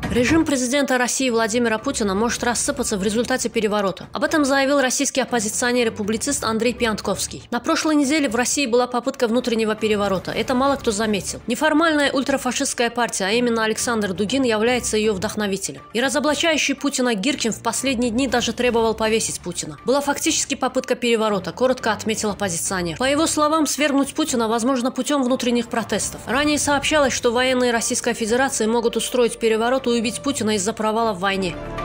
Режим президента России Владимира Путина может рассыпаться в результате переворота. Об этом заявил российский оппозиционер и публицист Андрей Пьянтковский. На прошлой неделе в России была попытка внутреннего переворота. Это мало кто заметил. Неформальная ультрафашистская партия, а именно Александр Дугин, является ее вдохновителем. И разоблачающий Путина Гиркин в последние дни даже требовал повесить Путина. Была фактически попытка переворота, коротко отметил оппозиционер. По его словам, свергнуть Путина возможно путем внутренних протестов. Ранее сообщалось, что военные Российской Федерации могут устроить переворот и убить Путина из-за провала в войне.